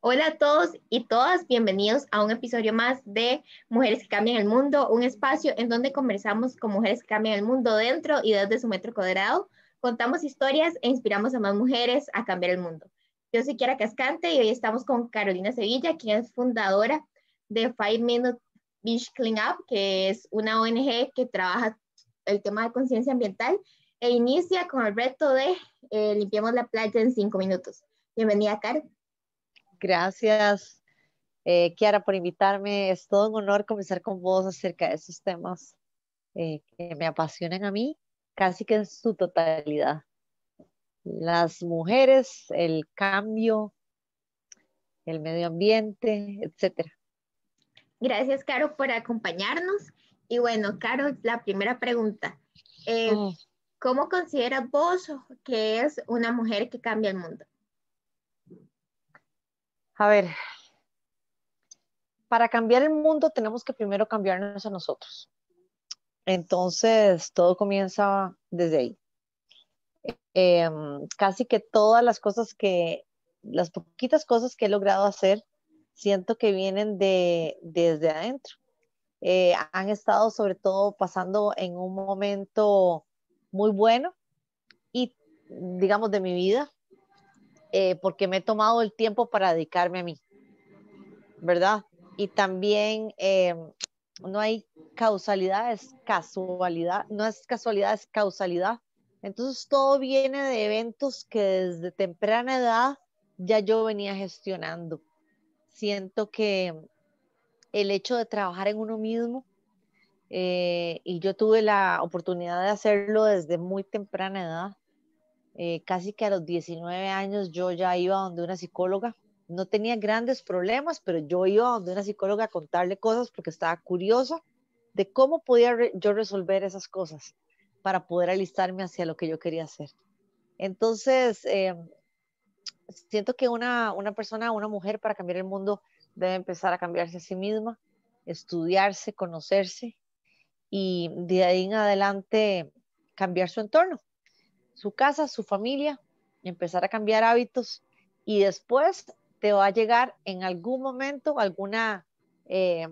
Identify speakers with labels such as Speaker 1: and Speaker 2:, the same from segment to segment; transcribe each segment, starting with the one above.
Speaker 1: Hola a todos y todas, bienvenidos a un episodio más de Mujeres que Cambian el Mundo, un espacio en donde conversamos con mujeres que cambian el mundo dentro y desde su metro cuadrado. Contamos historias e inspiramos a más mujeres a cambiar el mundo. Yo soy Kiara Cascante y hoy estamos con Carolina Sevilla, quien es fundadora de 5 Minute Beach Cleanup, que es una ONG que trabaja el tema de conciencia ambiental e inicia con el reto de limpiemos la playa en 5 minutos. Bienvenida, Caro.
Speaker 2: Gracias, Kiara, por invitarme. Es todo un honor conversar con vos acerca de esos temas que me apasionan a mí, casi que en su totalidad. Las mujeres, el cambio, el medio ambiente, etcétera.
Speaker 1: Gracias, Caro, por acompañarnos. Y bueno, Caro, la primera pregunta. Eh,
Speaker 2: Mm,
Speaker 1: ¿Cómo consideras vos que es una mujer que cambia el mundo?
Speaker 2: A ver, para cambiar el mundo tenemos que primero cambiarnos a nosotros. Entonces, todo comienza desde ahí. Casi que todas las poquitas cosas que he logrado hacer, siento que vienen desde adentro. Han estado sobre todo pasando en un momento muy bueno y, digamos, de mi vida, porque me he tomado el tiempo para dedicarme a mí, ¿verdad? Y también no hay causalidad, es casualidad, no es casualidad, es causalidad. Entonces todo viene de eventos que desde temprana edad ya yo venía gestionando. Siento que el hecho de trabajar en uno mismo, y yo tuve la oportunidad de hacerlo desde muy temprana edad, casi que a los 19 años yo ya iba donde una psicóloga. No tenía grandes problemas, pero yo iba donde una psicóloga a contarle cosas porque estaba curiosa de cómo podía yo resolver esas cosas para poder alistarme hacia lo que yo quería hacer. Entonces, siento que una persona, una mujer para cambiar el mundo debe empezar a cambiarse a sí misma, estudiarse, conocerse y de ahí en adelante cambiar su entorno, su casa, su familia, empezar a cambiar hábitos y después te va a llegar en algún momento alguna eh,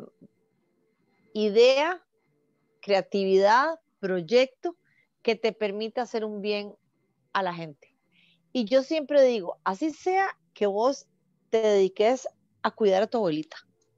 Speaker 2: idea, creatividad, proyecto que te permita hacer un bien a la gente. Y yo siempre digo, así sea que vos te dediques a cuidar a tu abuelita,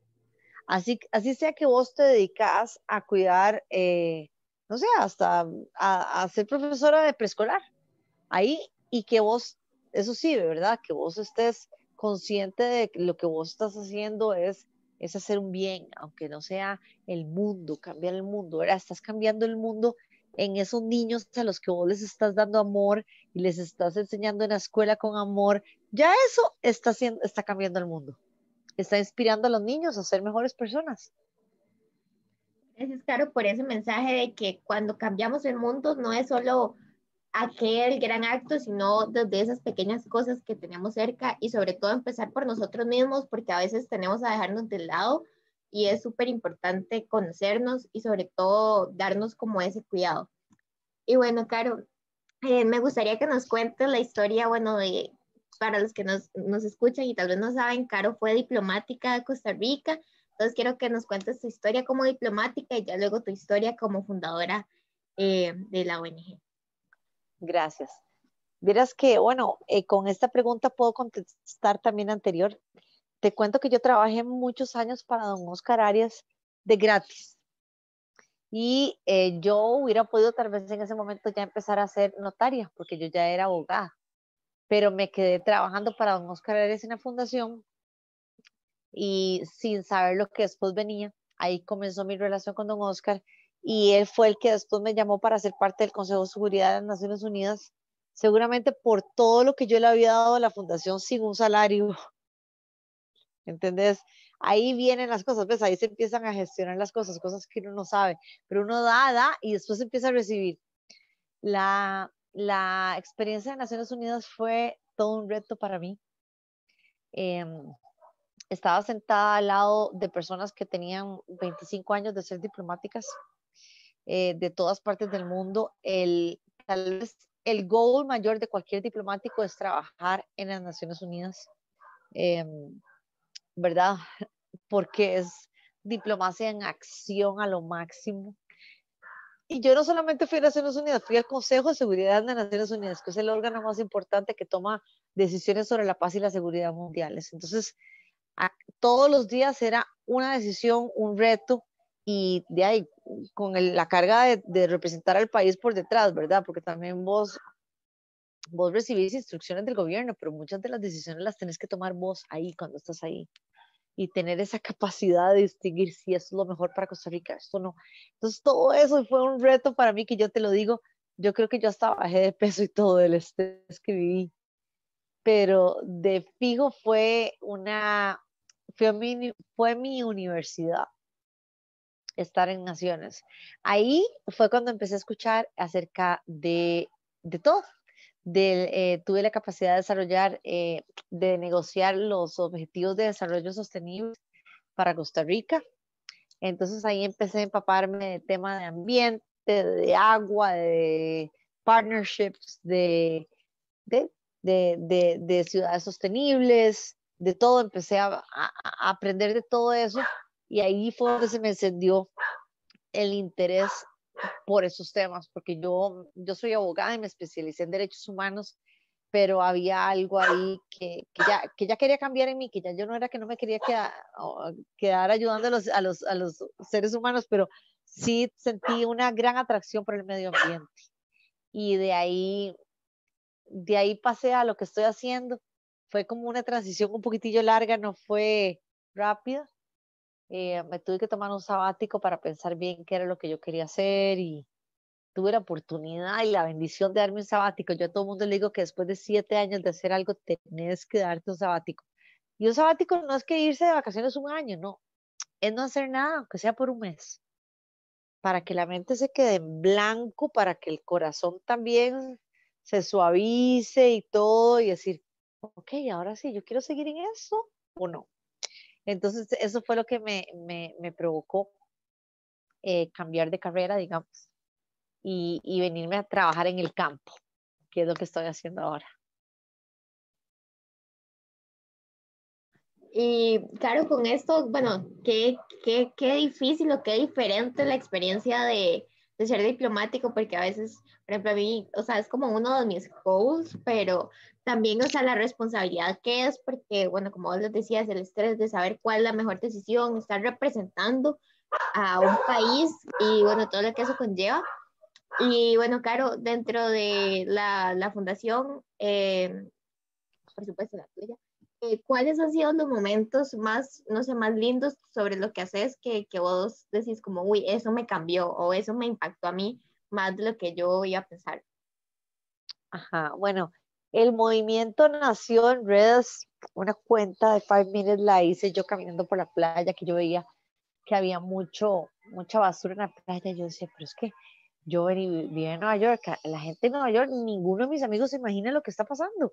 Speaker 2: así sea que vos te dedicas a cuidar, no sé, hasta a ser profesora de preescolar, ahí y que vos, eso sí, de verdad, que vos estés consciente de que lo que vos estás haciendo es hacer un bien, aunque no sea el mundo, cambiar el mundo, ¿verdad? Estás cambiando el mundo en esos niños a los que vos les estás dando amor y les estás enseñando en la escuela con amor, ya eso está cambiando el mundo, está inspirando a los niños a ser mejores personas.
Speaker 1: Gracias, Caro, por ese mensaje de que cuando cambiamos el mundo no es solo aquel gran acto, sino desde esas pequeñas cosas que tenemos cerca y sobre todo empezar por nosotros mismos, porque a veces tenemos a dejarnos de lado y es súper importante conocernos y sobre todo darnos como ese cuidado. Y bueno, Caro, me gustaría que nos cuentes la historia, bueno, para los que nos escuchan y tal vez no saben, Caro fue diplomática de Costa Rica, entonces quiero que nos cuentes tu historia como diplomática y ya luego tu historia como fundadora de la ONG.
Speaker 2: Gracias. Verás que, bueno, con esta pregunta puedo contestar también anterior. Te cuento que yo trabajé muchos años para don Oscar Arias de gratis y yo hubiera podido tal vez en ese momento ya empezar a ser notaria porque yo ya era abogada, pero me quedé trabajando para don Oscar Arias en la fundación y sin saber lo que después venía, ahí comenzó mi relación con don Oscar y él fue el que después me llamó para ser parte del Consejo de Seguridad de las Naciones Unidas, seguramente por todo lo que yo le había dado a la fundación sin un salario. ¿Entendés? Ahí vienen las cosas, ¿ves? Ahí se empiezan a gestionar las cosas, cosas que uno no sabe, pero uno da y después empieza a recibir. La experiencia de Naciones Unidas fue todo un reto para mí. Eh, Estaba sentada al lado de personas que tenían 25 años de ser diplomáticas de todas partes del mundo. Tal vez el goal mayor de cualquier diplomático es trabajar en las Naciones Unidas. Eh, ¿verdad? Porque es diplomacia en acción a lo máximo. Y yo no solamente fui a Naciones Unidas, fui al Consejo de Seguridad de Naciones Unidas, que es el órgano más importante que toma decisiones sobre la paz y la seguridad mundiales. Entonces, a, todos los días era una decisión, un reto, y de ahí, con la carga de representar al país por detrás, ¿verdad? Porque también vos recibís instrucciones del gobierno, pero muchas de las decisiones las tenés que tomar vos ahí, cuando estás ahí, y tener esa capacidad de distinguir si esto es lo mejor para Costa Rica, esto no. Entonces, todo eso fue un reto para mí que yo te lo digo, yo creo que yo hasta bajé de peso y todo el estrés que viví, pero de fijo fue mi universidad estar en Naciones. Ahí fue cuando empecé a escuchar acerca de todo. Tuve la capacidad de desarrollar, de negociar los objetivos de desarrollo sostenible para Costa Rica. Entonces ahí empecé a empaparme de tema de ambiente, de agua, de partnerships, de, de ciudades sostenibles, de todo. Empecé a aprender de todo eso y ahí fue donde se me encendió el interés por esos temas, porque yo soy abogada y me especialicé en derechos humanos, pero había algo ahí que ya quería cambiar en mí, que ya yo no era que no me quería quedar ayudando a los seres humanos, pero sí sentí una gran atracción por el medio ambiente. Y de ahí pasé a lo que estoy haciendo. Fue como una transición un poquitillo larga, no fue rápida. Me tuve que tomar un sabático para pensar bien qué era lo que yo quería hacer y tuve la oportunidad y la bendición de darme un sabático. Yo a todo el mundo le digo que después de 7 años de hacer algo, tenés que darte un sabático. Y un sabático no es que irse de vacaciones un año, no, es no hacer nada, aunque sea por un mes, para que la mente se quede en blanco, para que el corazón también se suavice y todo, y decir, ok, ahora sí, yo quiero seguir en eso o no. Entonces, eso fue lo que me provocó cambiar de carrera, digamos, y venirme a trabajar en el campo, que es lo que estoy haciendo ahora.
Speaker 1: Y claro, con esto, bueno, qué difícil o qué diferente la experiencia de ser diplomático, porque a veces, por ejemplo, a mí, o sea, es como uno de mis goals, pero también, o sea, la responsabilidad que es, porque, bueno, como vos les decías, el estrés de saber cuál es la mejor decisión, estar representando a un país y, bueno, todo lo que eso conlleva. Y, bueno, claro, dentro de la fundación, por supuesto, la tuya. ¿Cuáles han sido los momentos más, no sé, más lindos sobre lo que haces que vos decís como, uy, eso me cambió o eso me impactó a mí más de lo que yo iba a pensar?
Speaker 2: Ajá, bueno, el movimiento nació en redes, una cuenta de 5 Minutes la hice yo caminando por la playa, que yo veía que había mucha basura en la playa. Yo decía, pero es que yo vivía en Nueva York, la gente en Nueva York, ninguno de mis amigos se imagina lo que está pasando.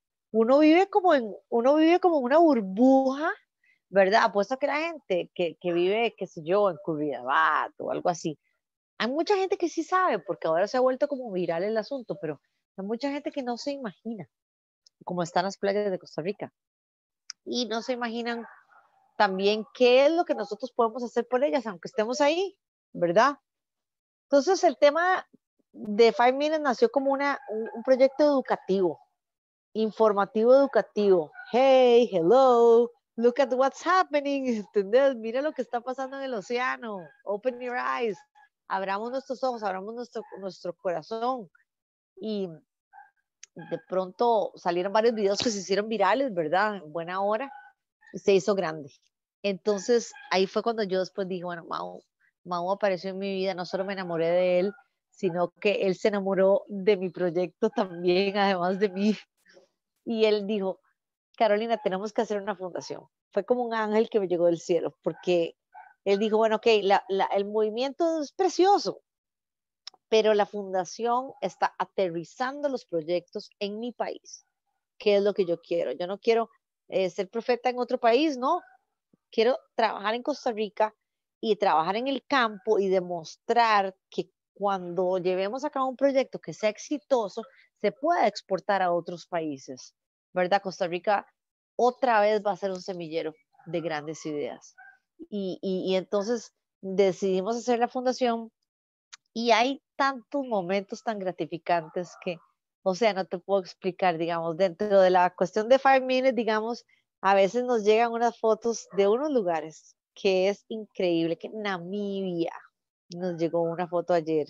Speaker 2: Uno vive como en una burbuja, ¿verdad? Apuesto que la gente que vive, qué sé yo, en Curridabat o algo así, hay mucha gente que sí sabe, porque ahora se ha vuelto como viral el asunto, pero hay mucha gente que no se imagina cómo están las playas de Costa Rica y no se imaginan también qué es lo que nosotros podemos hacer por ellas, aunque estemos ahí, ¿verdad? Entonces el tema de 5 Minutes nació como un proyecto educativo, informativo educativo. Hey, hello, look at what's happening, ¿entendés? Mira lo que está pasando en el océano, open your eyes, abramos nuestros ojos, abramos nuestro corazón. Y de pronto salieron varios videos que se hicieron virales, ¿verdad? En buena hora, y se hizo grande. Entonces ahí fue cuando yo después dije, bueno, Mau apareció en mi vida, no solo me enamoré de él, sino que él se enamoró de mi proyecto también, además de mí. Y él dijo, Carolina, tenemos que hacer una fundación. Fue como un ángel que me llegó del cielo, porque él dijo, bueno, ok, el movimiento es precioso, pero la fundación está aterrizando los proyectos en mi país. ¿Qué es lo que yo quiero? Yo no quiero ser profeta en otro país, no. Quiero trabajar en Costa Rica y trabajar en el campo y demostrar que cuando llevemos a cabo un proyecto que sea exitoso, se pueda exportar a otros países, ¿verdad? Costa Rica otra vez va a ser un semillero de grandes ideas. Y entonces decidimos hacer la fundación y hay tantos momentos tan gratificantes que, o sea, no te puedo explicar, digamos, dentro de la cuestión de 5 Minutes, digamos, a veces nos llegan unas fotos de unos lugares que es increíble, que Namibia, nos llegó una foto ayer,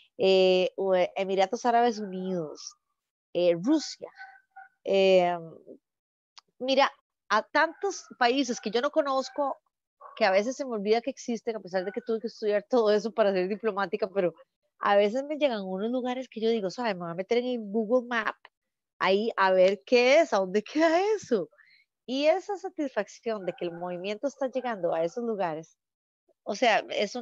Speaker 2: Emiratos Árabes Unidos, Rusia, eh, mira, a tantos países que yo no conozco, que a veces se me olvida que existen, a pesar de que tuve que estudiar todo eso para ser diplomática, pero a veces me llegan unos lugares que yo digo, ¿sabes? Me voy a meter en el Google Map, ahí a ver qué es, a dónde queda eso. Y esa satisfacción de que el movimiento está llegando a esos lugares, o sea,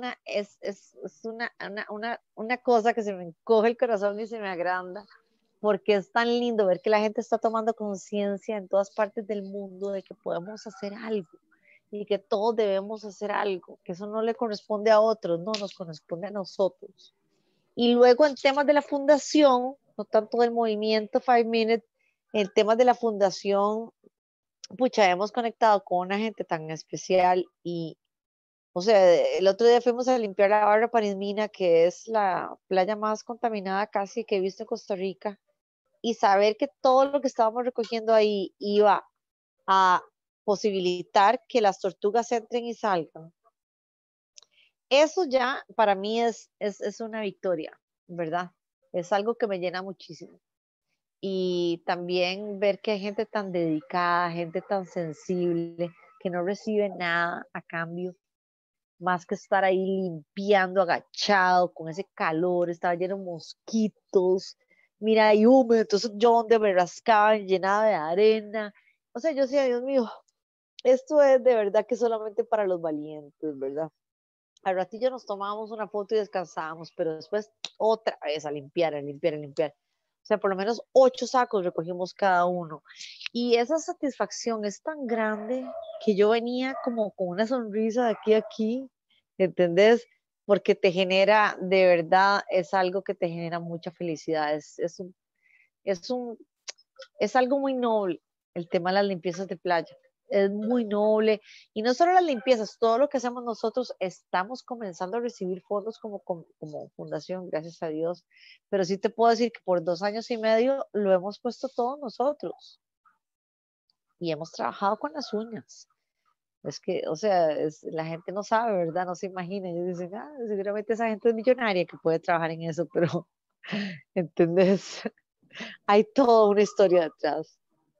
Speaker 2: es una cosa que se me encoge el corazón y se me agranda, porque es tan lindo ver que la gente está tomando conciencia en todas partes del mundo de que podemos hacer algo y que todos debemos hacer algo, que eso no le corresponde a otros, no, nos corresponde a nosotros. Y luego en temas de la fundación, no tanto del movimiento 5 Minutes, en temas de la fundación, pucha, hemos conectado con una gente tan especial y, o sea, el otro día fuimos a limpiar la barra Parismina, que es la playa más contaminada casi que he visto en Costa Rica, y saber que todo lo que estábamos recogiendo ahí iba a posibilitar que las tortugas entren y salgan, eso ya para mí es una victoria, ¿verdad? Es algo que me llena muchísimo. Y también ver que hay gente tan dedicada, gente tan sensible, que no recibe nada a cambio, más que estar ahí limpiando, agachado, con ese calor, estaba lleno de mosquitos, mira, y húmedo, entonces yo donde me rascaba, llenada de arena. O sea, yo decía, Dios mío, esto es de verdad que solamente para los valientes, ¿verdad? Al ratillo nos tomábamos una foto y descansábamos, pero después otra vez a limpiar, a limpiar, a limpiar. O sea, por lo menos 8 sacos recogimos cada uno. Y esa satisfacción es tan grande que yo venía como con una sonrisa de aquí a aquí, ¿entendés? Porque te genera, de verdad, es algo que te genera mucha felicidad. Es un, es algo muy noble el tema de las limpiezas de playa. Es muy noble. Y no solo las limpiezas, todo lo que hacemos nosotros, estamos comenzando a recibir fondos como fundación, gracias a Dios. Pero sí te puedo decir que por 2 años y medio lo hemos puesto todos nosotros y hemos trabajado con las uñas. Es que, o sea, la gente no sabe, ¿verdad? No se imagina. Ellos dicen, ah, seguramente esa gente es millonaria que puede trabajar en eso, pero, ¿entendés? Hay toda una historia detrás.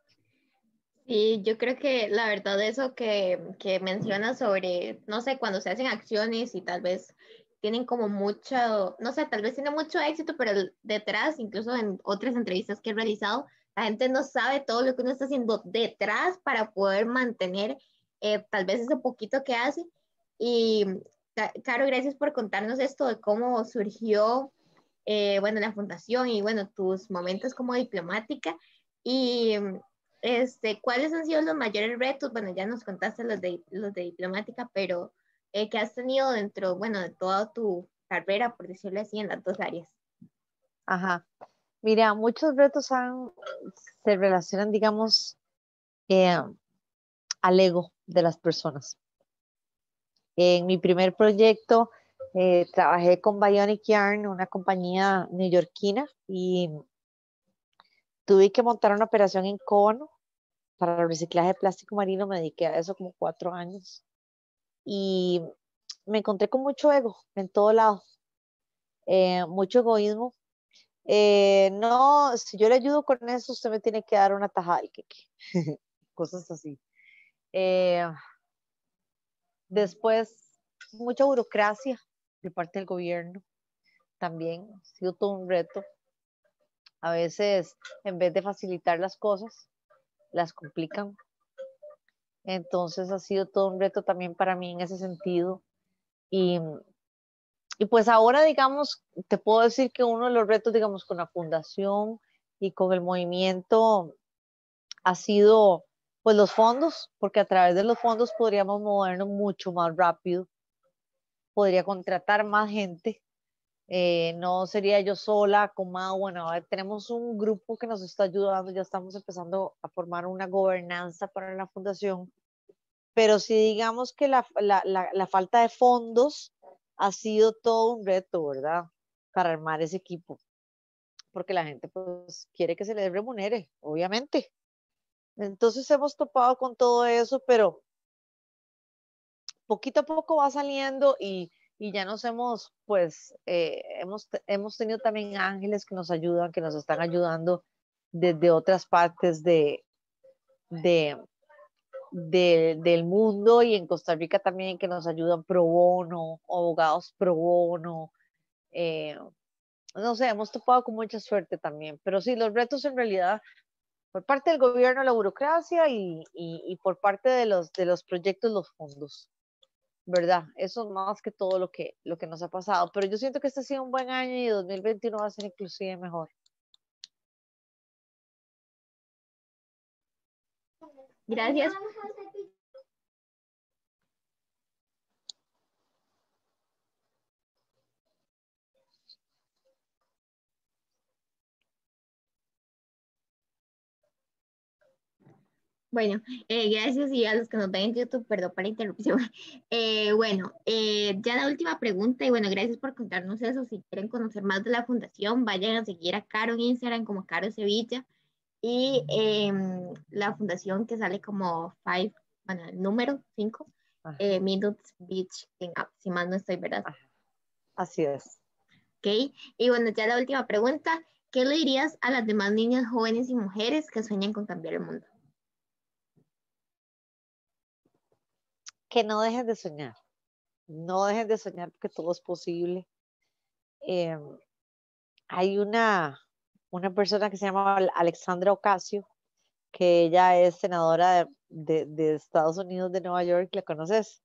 Speaker 1: Sí, yo creo que la verdad eso que mencionas sobre, no sé, cuando se hacen acciones y tal vez tienen como mucho, no sé, tal vez tiene mucho éxito, pero detrás, incluso en otras entrevistas que he realizado, la gente no sabe todo lo que uno está haciendo detrás para poder mantener tal vez ese poquito que hace. Y, Caro, gracias por contarnos esto de cómo surgió, bueno, la fundación y, bueno, tus momentos como diplomática. Y ¿cuáles han sido los mayores retos? Bueno, ya nos contaste los de diplomática, pero ¿qué has tenido dentro, bueno, de toda tu carrera, por decirlo así, en las dos áreas?
Speaker 2: Ajá. Mira, muchos retos se relacionan, digamos, eh, al ego de las personas. En mi primer proyecto trabajé con Bionic Yarn, una compañía neoyorquina, y tuve que montar una operación en Cono para el reciclaje de plástico marino. Me dediqué a eso como 4 años y me encontré con mucho ego en todo lado, mucho egoísmo. No, si yo le ayudo con eso, usted me tiene que dar una tajada del queque, cosas así. Eh, Después, mucha burocracia de parte del gobierno también, ha sido todo un reto. A veces, en vez de facilitar las cosas, las complican. Entonces, ha sido todo un reto también para mí en ese sentido. Y, y pues ahora, digamos, te puedo decir que uno de los retos, digamos, con la fundación y con el movimiento ha sido, pues, los fondos, porque a través de los fondos podríamos movernos mucho más rápido, podría contratar más gente. No sería yo sola, como, bueno, a ver, tenemos un grupo que nos está ayudando, ya estamos empezando a formar una gobernanza para la fundación pero sí digamos que la falta de fondos ha sido todo un reto, ¿verdad? Para armar ese equipo, porque la gente pues quiere que se les remunere, obviamente. Entonces hemos topado con todo eso, pero poquito a poco va saliendo y ya nos hemos, pues, hemos tenido también ángeles que nos ayudan, que nos están ayudando desde otras partes de, del mundo y en Costa Rica también que nos ayudan pro bono, abogados pro bono. eh, no sé, hemos topado con mucha suerte también, pero sí, los retos en realidad por parte del gobierno, la burocracia y por parte de los proyectos, los fondos. ¿Verdad? Eso más que todo lo que nos ha pasado. Pero yo siento que este ha sido un buen año y 2021 va a ser inclusive mejor.
Speaker 1: Gracias. Bueno, gracias y a los que nos ven en YouTube, perdón por la interrupción. Ya la última pregunta y bueno, gracias por contarnos eso. Si quieren conocer más de la fundación, vayan a seguir a Caro en Instagram como Caro Sevilla y la fundación que sale como bueno, el número 5,
Speaker 2: Ajá,
Speaker 1: Minutes Beach Cleanup, si mal no estoy, ¿verdad?
Speaker 2: ajá, así es.
Speaker 1: Ok, y bueno, ya la última pregunta, ¿qué le dirías a las demás niñas, jóvenes y mujeres que sueñan con cambiar el mundo?
Speaker 2: Que no dejen de soñar. No dejen de soñar porque todo es posible. Eh, hay una persona que se llama Alexandra Ocasio, que ella es senadora de Estados Unidos de Nueva York. ¿La conoces?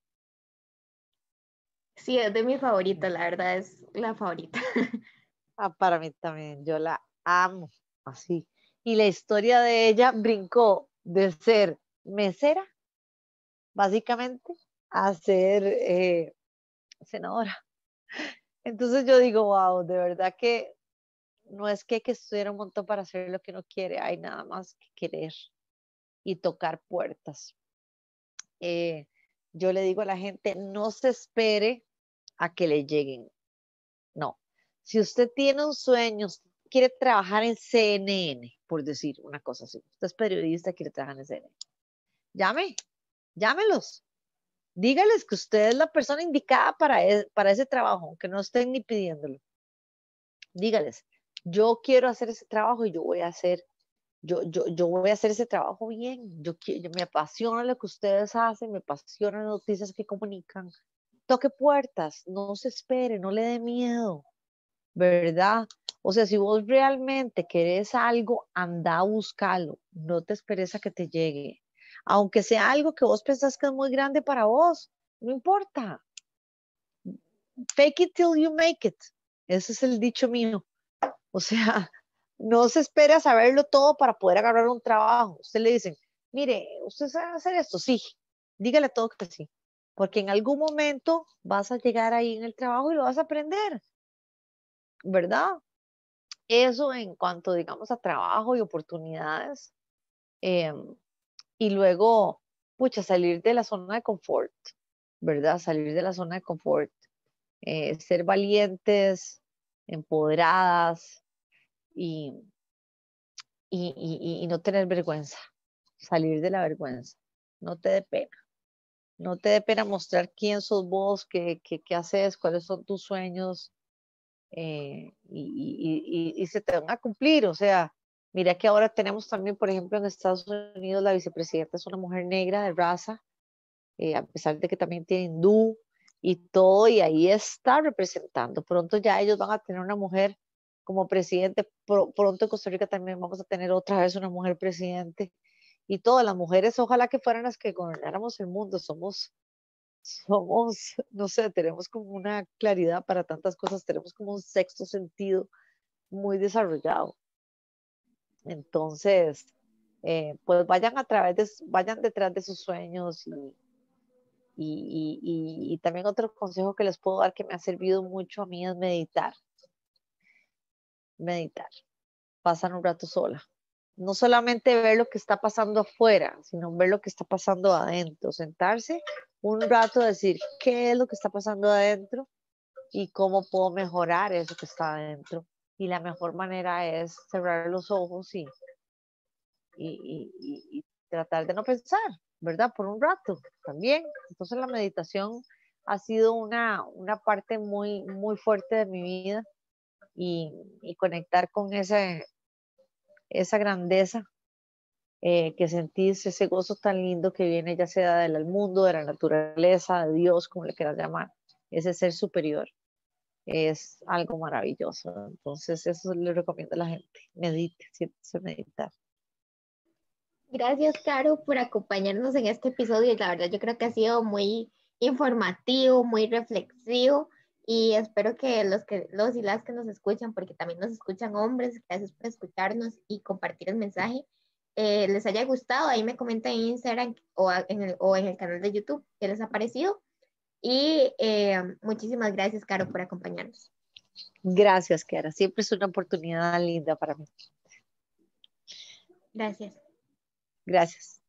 Speaker 1: Sí, es de mi favorita, la verdad es la favorita.
Speaker 2: Ah, para mí también, yo la amo, así. Y la historia de ella brincó de ser mesera, básicamente, a ser senadora. Entonces yo digo, wow, de verdad que no es que hay que estudiar un montón para hacer lo que uno quiere, hay nada más que querer y tocar puertas. Eh, yo le digo a la gente, no se espere a que le lleguen, no. Si usted tiene un sueño, usted quiere trabajar en CNN, por decir una cosa así, usted es periodista, quiere trabajar en CNN, llame, llámelos, dígales que usted es la persona indicada para ese trabajo, aunque no estén ni pidiéndolo. Dígales, yo quiero hacer ese trabajo y yo voy a hacer, yo voy a hacer ese trabajo bien. Me apasiona lo que ustedes hacen, me apasionan las noticias que comunican. Toque puertas, no se espere, no le dé miedo, ¿verdad? O sea, si vos realmente querés algo, anda a buscarlo, no te esperes a que te llegue. Aunque sea algo que vos pensás que es muy grande para vos, no importa. Fake it till you make it. Ese es el dicho mío. O sea, no se espera a saberlo todo para poder agarrar un trabajo. Usted le dicen, mire, usted sabe hacer esto, sí, dígale todo que sí, porque en algún momento vas a llegar ahí en el trabajo y lo vas a aprender, ¿verdad? Eso en cuanto, digamos, a trabajo y oportunidades. eh, y luego, pucha, salir de la zona de confort, ¿verdad? Salir de la zona de confort, ser valientes, empoderadas y y no tener vergüenza, salir de la vergüenza. No te dé pena, no te dé pena mostrar quién sos vos, qué haces, cuáles son tus sueños y se te van a cumplir. O sea, mira que ahora tenemos también, por ejemplo, en Estados Unidos la vicepresidenta es una mujer negra de raza, a pesar de que también tiene hindú y todo, y ahí está representando. Pronto ya ellos van a tener una mujer como presidente, pronto en Costa Rica también vamos a tener otra vez una mujer presidente, y todas las mujeres, ojalá que fueran las que gobernáramos el mundo, no sé, tenemos como una claridad para tantas cosas, tenemos como un sexto sentido muy desarrollado. Entonces, pues vayan detrás de sus sueños y también otro consejo que les puedo dar que me ha servido mucho a mí es meditar, meditar. Pasan un rato sola, no solamente ver lo que está pasando afuera, sino ver lo que está pasando adentro, sentarse un rato, decir qué es lo que está pasando adentro y cómo puedo mejorar eso que está adentro. Y la mejor manera es cerrar los ojos y tratar de no pensar, ¿verdad? Por un rato también. Entonces la meditación ha sido una parte muy, muy fuerte de mi vida y conectar con esa grandeza que sentís, ese gozo tan lindo que viene ya sea del mundo, de la naturaleza, de Dios, como le quieras llamar, ese ser superior. Es algo maravilloso. Entonces, eso le recomiendo a la gente. Medite, siéntese a meditar.
Speaker 1: Gracias, Caro, por acompañarnos en este episodio. La verdad, yo creo que ha sido muy informativo, muy reflexivo y espero que los y las que nos escuchan, porque también nos escuchan hombres, gracias por escucharnos y compartir el mensaje, les haya gustado. Ahí me comentan en Instagram o en el canal de YouTube qué les ha parecido. Y muchísimas gracias, Caro, por acompañarnos.
Speaker 2: Gracias, Kiara. Siempre es una oportunidad linda para mí.
Speaker 1: Gracias.
Speaker 2: Gracias.